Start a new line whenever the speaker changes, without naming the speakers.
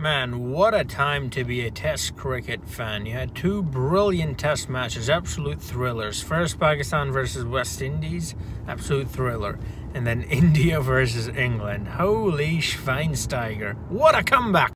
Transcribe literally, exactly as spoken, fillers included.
Man, what a time to be a Test cricket fan. You had two brilliant Test matches, absolute thrillers. First, Pakistan versus West Indies, absolute thriller. And then India versus England. Holy Schweinsteiger. What a comeback!